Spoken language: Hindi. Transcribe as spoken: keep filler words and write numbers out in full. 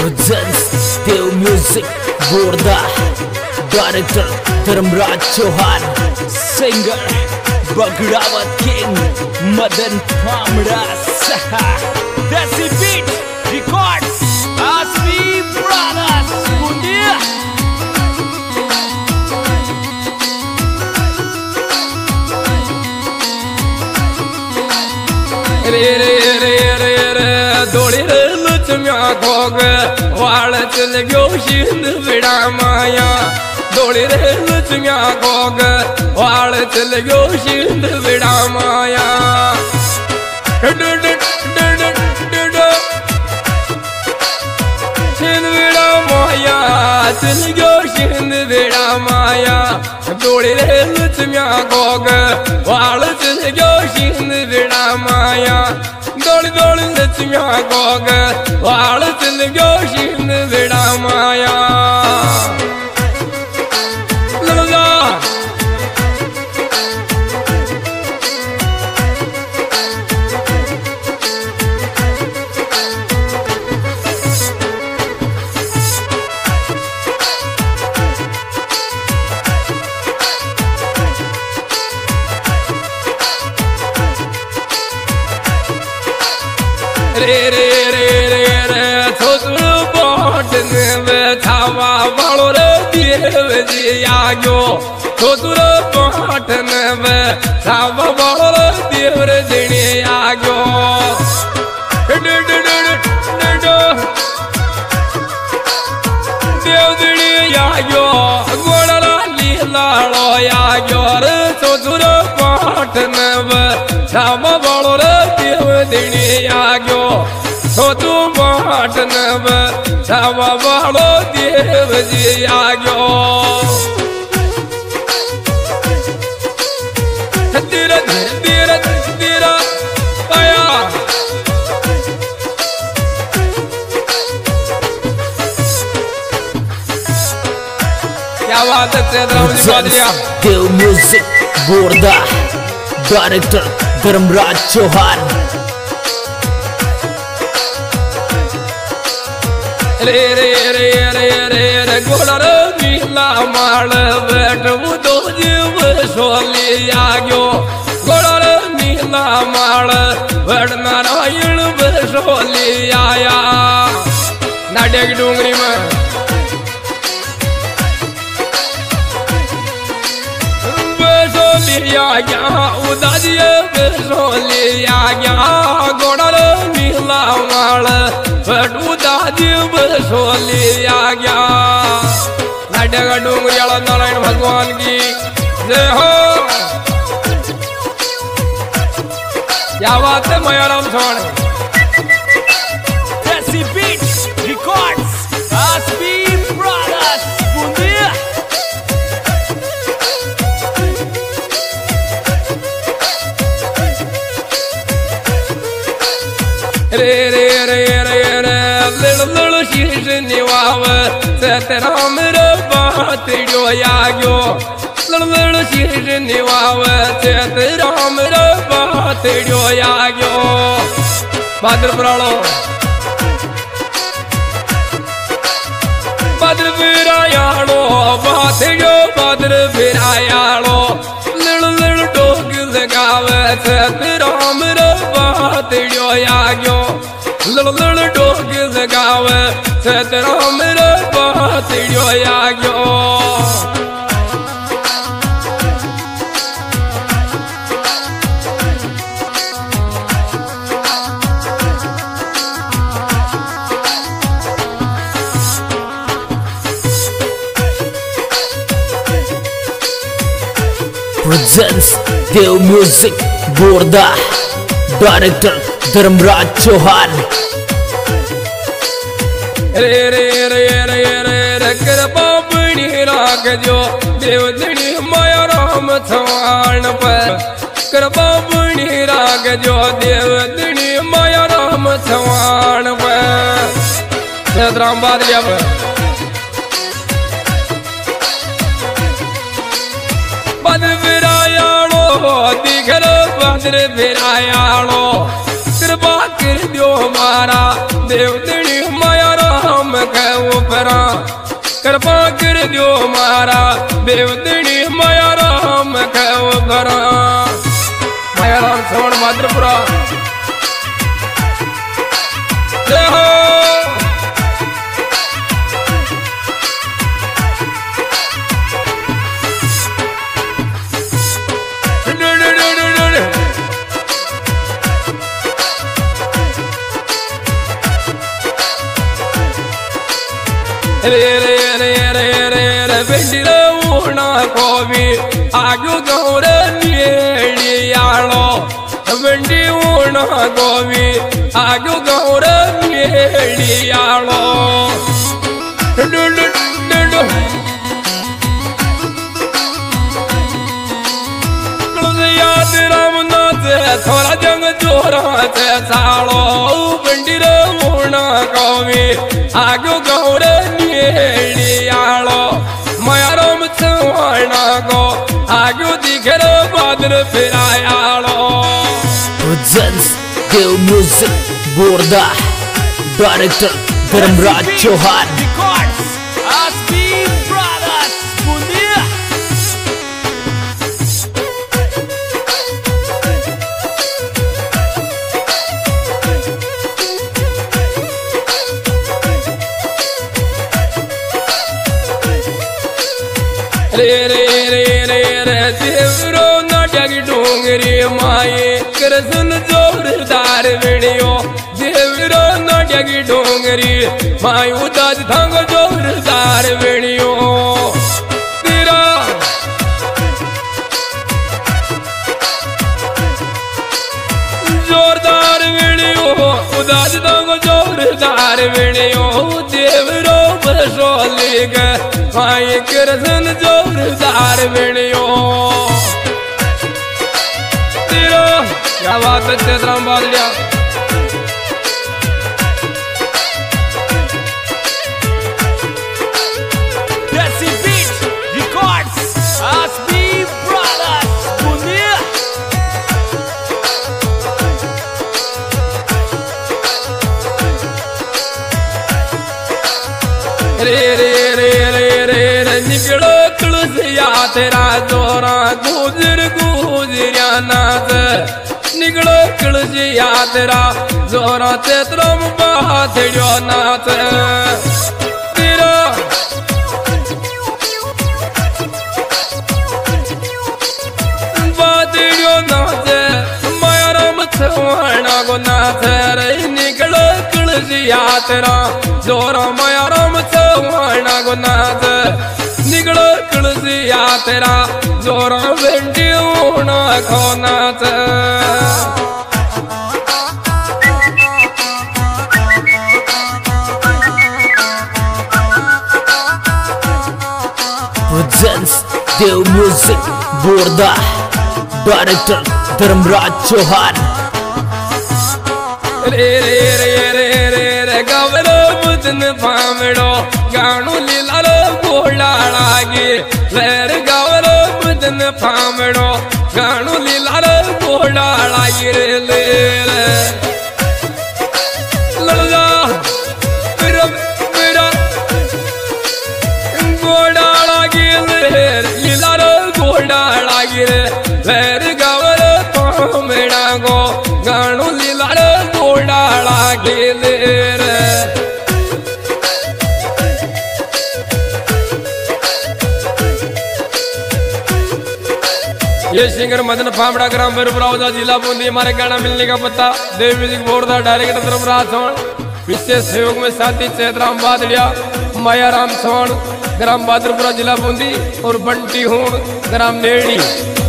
presents Dev Music Borda, Director Dharmraj Chauhan, Singer Bagrawat King Madan Phamra Saha, Desi Beat Records, Asmi Brothers, Bundia. Re re re re re, doli re luchmya khog, wal chal gyo shind vida maya. Doli re luchmya khog, wal chal gyo shind vida maya. Du du du du du du, shind vida maya, chal gyo shind vida maya. Doli re luchmya khog, wal chal gyo shind vida maya. Doli doli luchmya khog, wal chal gyo shind vida maya. Re re re re re, thotru botne ve thava balo re dev ji agyo. Thotru botne ve thava balo re dev ji agyo. Du du du du du, dev ji agyo. Godala lila lo agyo re. Thotru botne ve thava balo re dev ji agyo. So tu bhatne ve thava balo dev ji agyo. Dira dira dira aya. क्या बात है चंद्रमणि बादलिया. Dev Music Borda, Director Dharmraj Chauhan. Re re re re re re, golar mila mal vet mudo jiv soli agyo. Golar mila mal vet narayan soli aya. Nadeg dungri mein soli aya, udajiye soli aya. Golar mila mal vet udajiv soli aya. Nadeg dungri ala narayan bhagwan ki jai ho. क्या बात है मयाराम सोने. Desi Beat Records, Asmi Brothers, Bundia. Re re re re re, lil lil shish niwav, setram re baat jo agyo. Lil lil shish niwav, setram re baat jo agyo. Badr pralo, badr virayalo, baat jo badr virayalo. Lil lil dog lagav, setram re baat jo agyo. Lil lil dog lagav, setram re baat jo agyo. Presents Dev Music Borda, Director Dharmraj Chauhan. Re re re re re re, कृपा बनी राख जो देव धनी माया राम थवान पर. कृपा बनी राख जो देव धनी माया राम थवान पर. सतराम बादलिया पर बद्र विरायालो दिखर बद्र विरायालो. कृपा कर दो मारा देव धनी माया राम के ऊपरा कृपा कर दियो मारा देवदनी माया राम के ऊपरा माया राम श्रवण भाद्रपुरा जय हो रे रे रे रे रे रे बेंडिरा ऊना कोवी आगु गौर नियालो बेंडी ऊना कोवी आगु गौर नियालो डु डु डु याद रामनाथ थोड़ा जंग जोरा से सालो बेंडिरा ऊना कोवी आगु गौर नियालो माया राम चौहाना को आगु दिखर बादल फिरायालो presents Dev Music Borda Director Dharmraj Chauhan Records S B Brothers Bundia रे रे रे रे रे देवरो नाटक डोंगरी माये कृष्ण जोरदार वीडियो देवरो नाटक डोंगरी माय उदास थंग जोरदार वीडियो तेरा जोरदार वीडियो उदास थंग जोरदार वीडियो देवरो बसोली के माय कृष्ण जोरदार वीडियो तेरा क्या बात है चेतराम बादलिया Desi Beat Records S B Brothers Bundia रे रे रे रे रे रे निकलो तुलसिया तेरा जोरा गुजर गुजरिया नाथ निकलो तुलसिया तेरा जोरा चेतरम बाथड़ियो नाथ तेरा बाथड़ियो नाथ माया राम चौहाना को नाथ रे निकलो तुलसिया तेरा जोरा माया राम चौहाना को नाथ निकलो तुलसिया तेरा जोरा बेंटी ऊना को नाथ presents Dev Music Borda Director Dharmraj Chauhan रे रे रे रे रे रे गवरो बुदन पामड़ो गाणु लीलालो गोला लागे लेर गवरो बुदन पामड़ो गाणु लीलालो गोला लागे रे ले रे लड़जा मेरा मेरा गोला लागे ले लीलालो गोला लागे रे लेर गवरो पामड़ा गो गाणु लीलालो गोला लागे ले रे ये सिंगर मदन फामड़ा ग्राम बेरुपुरा जिला बूंदी हमारे गाना मिलने का पता देव म्यूजिक बोर्ड का डायरेक्टर धर्मराज चौहान विशेष सहयोग में साथी चेतराम बादलिया माया राम चौहान ग्राम बहादुरपुरा जिला बूंदी और बंटी हूण ग्राम नेड़ी।